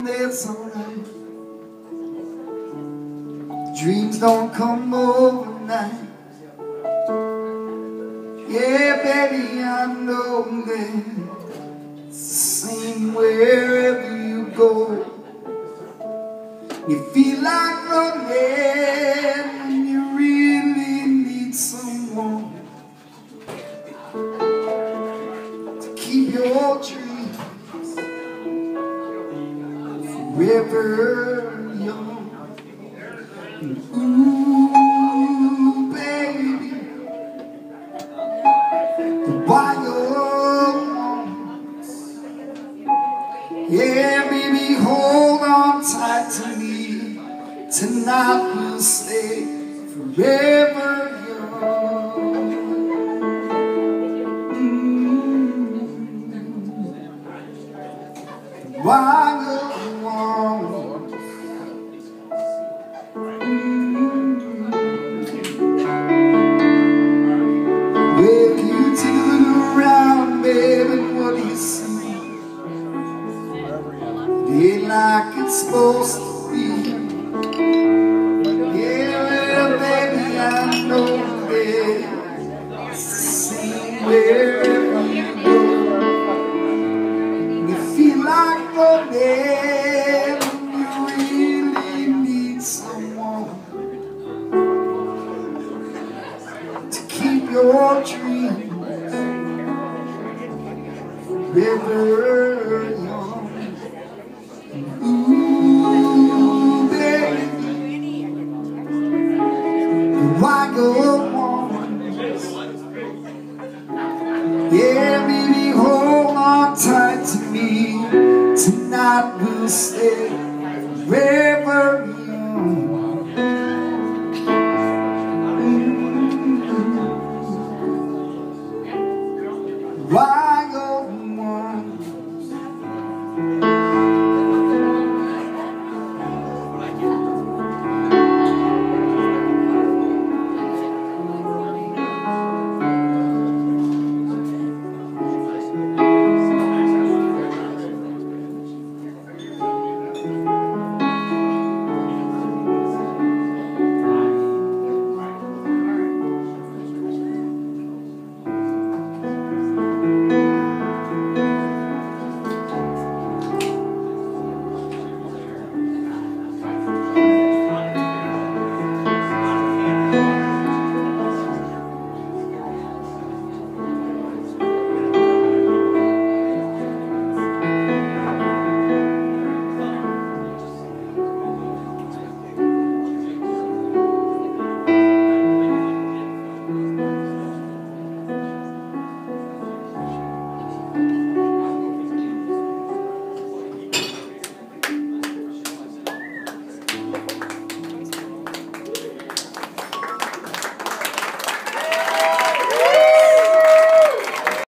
that's alright. Dreams don't come overnight. Yeah, baby, I know that it's the same wherever you go. You feel like running and you really need someone to keep your dreams forever young. Ooh, baby, the wild ones. Yeah, baby, hold on tight to me. Tonight we'll stay forever young. The wild ones. Well, you turn around, baby, what do you see? It ain't like it's supposed to be. Yeah, well, baby, I know that it's the same wherever you go. You feel like running, you really need someone to keep your dreams forever young. Ooh, baby, why go on? Yeah, baby, hold on tight to me. Tonight we'll stay forever